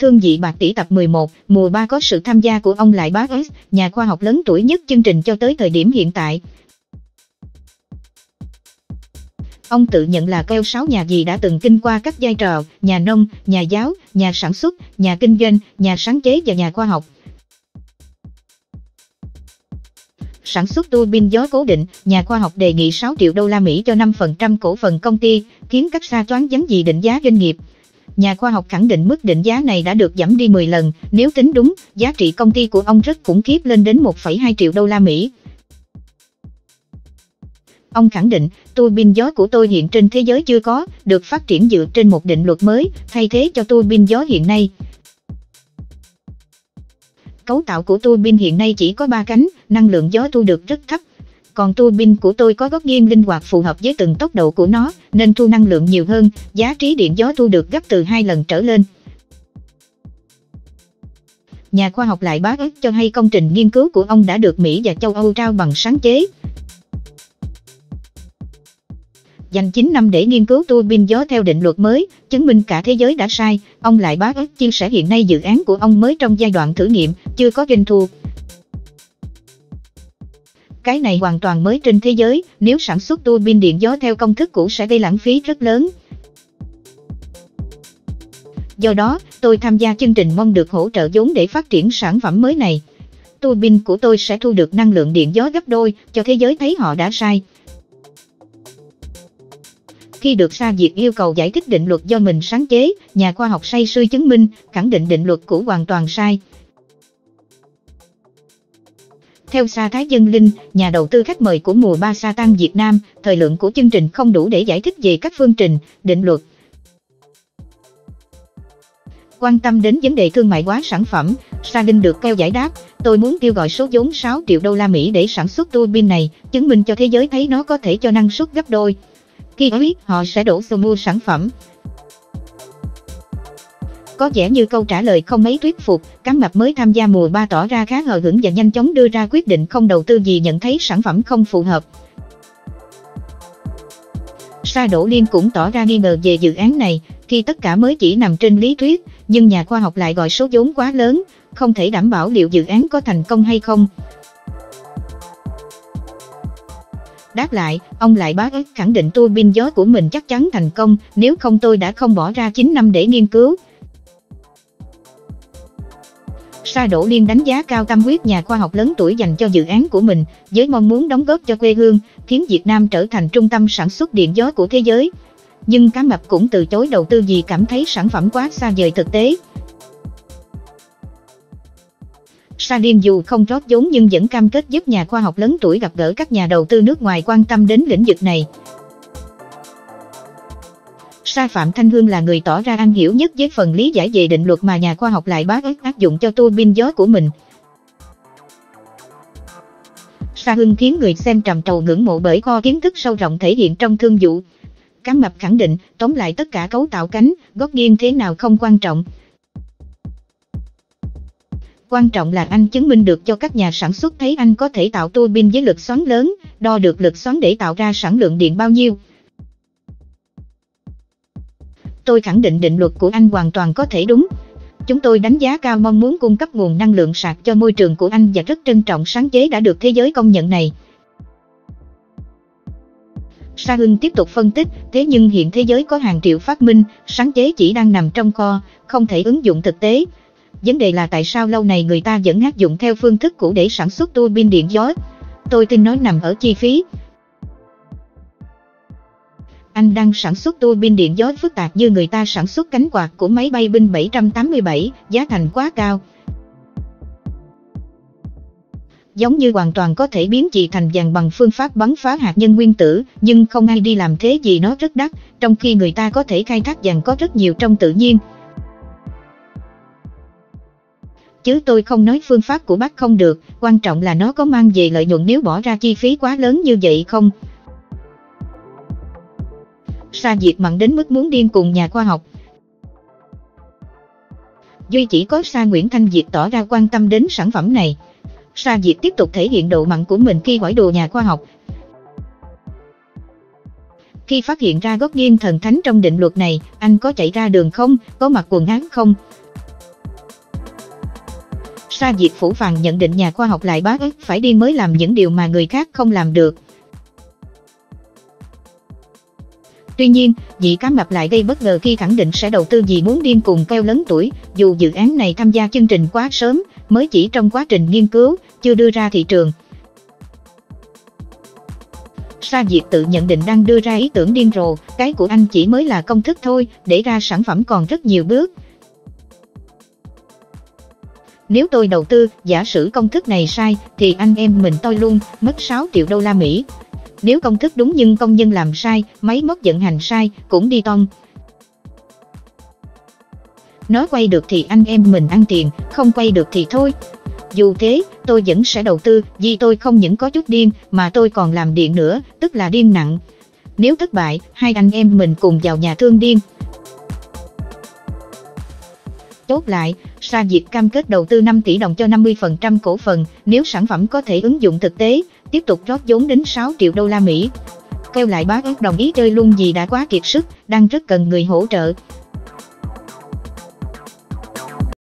Thương dị bạc tỷ tập 11, mùa 3 có sự tham gia của ông Lại Bá S, nhà khoa học lớn tuổi nhất chương trình cho tới thời điểm hiện tại. Ông tự nhận là keo 6 nhà gì đã từng kinh qua các vai trò, nhà nông, nhà giáo, nhà sản xuất, nhà kinh doanh, nhà sáng chế và nhà khoa học. Sản xuất tua bin gió cố định, nhà khoa học đề nghị 6 triệu đô la Mỹ cho 5% cổ phần công ty, khiến các xa toán vấn gì định giá doanh nghiệp. Nhà khoa học khẳng định mức định giá này đã được giảm đi 10 lần, nếu tính đúng, giá trị công ty của ông rất khủng khiếp lên đến 1,2 triệu đô la Mỹ. Ông khẳng định, tua bin gió của tôi hiện trên thế giới chưa có, được phát triển dựa trên một định luật mới, thay thế cho tua bin gió hiện nay. Cấu tạo của tua bin hiện nay chỉ có 3 cánh, năng lượng gió thu được rất thấp. Còn tua bin của tôi có góc nghiêng linh hoạt phù hợp với từng tốc độ của nó, nên thu năng lượng nhiều hơn, giá trị điện gió thu được gấp từ 2 lần trở lên. Nhà khoa học Lại Bá S cho hay công trình nghiên cứu của ông đã được Mỹ và châu Âu trao bằng sáng chế. Dành 9 năm để nghiên cứu tua bin gió theo định luật mới, chứng minh cả thế giới đã sai. Ông Lại Bá S chia sẻ hiện nay dự án của ông mới trong giai đoạn thử nghiệm, chưa có doanh thu. Cái này hoàn toàn mới trên thế giới, nếu sản xuất tua bin điện gió theo công thức cũ sẽ gây lãng phí rất lớn. Do đó, tôi tham gia chương trình mong được hỗ trợ vốn để phát triển sản phẩm mới này. Tua bin của tôi sẽ thu được năng lượng điện gió gấp đôi, cho thế giới thấy họ đã sai. Khi được Sa Việt yêu cầu giải thích định luật do mình sáng chế, nhà khoa học say sưa chứng minh, khẳng định định luật cũ hoàn toàn sai. Theo Sa Thái Dân Linh, nhà đầu tư khách mời của mùa 3 Sa Tăng Việt Nam, thời lượng của chương trình không đủ để giải thích về các phương trình, định luật. Quan tâm đến vấn đề thương mại hóa sản phẩm, Sa Linh được kêu giải đáp, tôi muốn kêu gọi số vốn 6 triệu đô la Mỹ để sản xuất tua bin này, chứng minh cho thế giới thấy nó có thể cho năng suất gấp đôi. Khi ấy, họ sẽ đổ xô mua sản phẩm. Có vẻ như câu trả lời không mấy thuyết phục, Cá Mập mới tham gia mùa 3 tỏ ra khá hờ hững và nhanh chóng đưa ra quyết định không đầu tư vì nhận thấy sản phẩm không phù hợp. Sa Đỗ Liên cũng tỏ ra nghi ngờ về dự án này, khi tất cả mới chỉ nằm trên lý thuyết, nhưng nhà khoa học lại gọi số vốn quá lớn, không thể đảm bảo liệu dự án có thành công hay không. Đáp lại, ông Lại Bá S khẳng định tua bin gió của mình chắc chắn thành công, nếu không tôi đã không bỏ ra 9 năm để nghiên cứu. Sa Đỗ Liên đánh giá cao tâm huyết nhà khoa học lớn tuổi dành cho dự án của mình, với mong muốn đóng góp cho quê hương, khiến Việt Nam trở thành trung tâm sản xuất điện gió của thế giới. Nhưng Cá Mập cũng từ chối đầu tư vì cảm thấy sản phẩm quá xa vời thực tế. Sa Liên dù không rót vốn nhưng vẫn cam kết giúp nhà khoa học lớn tuổi gặp gỡ các nhà đầu tư nước ngoài quan tâm đến lĩnh vực này. Sa Phạm Thanh Hương là người tỏ ra am hiểu nhất với phần lý giải về định luật mà nhà khoa học Lại Bá S áp dụng cho tua bin gió của mình. Sa Hương khiến người xem trầm trồ ngưỡng mộ bởi kho kiến thức sâu rộng thể hiện trong thương vụ. Cá Mập khẳng định, tóm lại tất cả cấu tạo cánh, góc nghiêng thế nào không quan trọng. Quan trọng là anh chứng minh được cho các nhà sản xuất thấy anh có thể tạo tua bin với lực xoắn lớn, đo được lực xoắn để tạo ra sản lượng điện bao nhiêu. Tôi khẳng định định luật của anh hoàn toàn có thể đúng. Chúng tôi đánh giá cao mong muốn cung cấp nguồn năng lượng sạc cho môi trường của anh và rất trân trọng sáng chế đã được thế giới công nhận này. Sa Hưng tiếp tục phân tích, thế nhưng hiện thế giới có hàng triệu phát minh, sáng chế chỉ đang nằm trong kho, không thể ứng dụng thực tế. Vấn đề là tại sao lâu này người ta vẫn áp dụng theo phương thức cũ để sản xuất tua bin điện gió. Tôi tin nó nằm ở chi phí. Anh đang sản xuất tua bin điện gió phức tạp như người ta sản xuất cánh quạt của máy bay Binh 787, giá thành quá cao. Giống như hoàn toàn có thể biến chì thành vàng bằng phương pháp bắn phá hạt nhân nguyên tử, nhưng không ai đi làm thế vì nó rất đắt, trong khi người ta có thể khai thác vàng có rất nhiều trong tự nhiên. Chứ tôi không nói phương pháp của bác không được, quan trọng là nó có mang về lợi nhuận nếu bỏ ra chi phí quá lớn như vậy không. Sa Việt mặn đến mức muốn điên cùng nhà khoa học. Duy chỉ có Sa Nguyễn Thanh Việt tỏ ra quan tâm đến sản phẩm này. Sa Việt tiếp tục thể hiện độ mặn của mình khi hỏi đùa nhà khoa học. Khi phát hiện ra góc nghiêng thần thánh trong định luật này, anh có chạy ra đường không, có mặc quần áo không? Sa Diệt phủ phàng nhận định nhà khoa học lại bá ức phải điên mới làm những điều mà người khác không làm được. Tuy nhiên, vị cá mập lại gây bất ngờ khi khẳng định sẽ đầu tư vì muốn điên cùng keo lớn tuổi, dù dự án này tham gia chương trình quá sớm, mới chỉ trong quá trình nghiên cứu, chưa đưa ra thị trường. Sa Diệt tự nhận định đang đưa ra ý tưởng điên rồ, cái của anh chỉ mới là công thức thôi, để ra sản phẩm còn rất nhiều bước. Nếu tôi đầu tư, giả sử công thức này sai, thì anh em mình tôi luôn, mất 6 triệu đô la Mỹ. Nếu công thức đúng nhưng công nhân làm sai, máy móc vận hành sai, cũng đi toang. Nó quay được thì anh em mình ăn tiền, không quay được thì thôi. Dù thế, tôi vẫn sẽ đầu tư, vì tôi không những có chút điên, mà tôi còn làm điện nữa, tức là điên nặng. Nếu thất bại, hai anh em mình cùng vào nhà thương điên. Chốt lại, Sa Diệt cam kết đầu tư 5 tỷ đồng cho 50% cổ phần, nếu sản phẩm có thể ứng dụng thực tế, tiếp tục rót vốn đến 6 triệu đô la Mỹ. Kêu lại bá ức đồng ý chơi luôn vì đã quá kiệt sức, đang rất cần người hỗ trợ.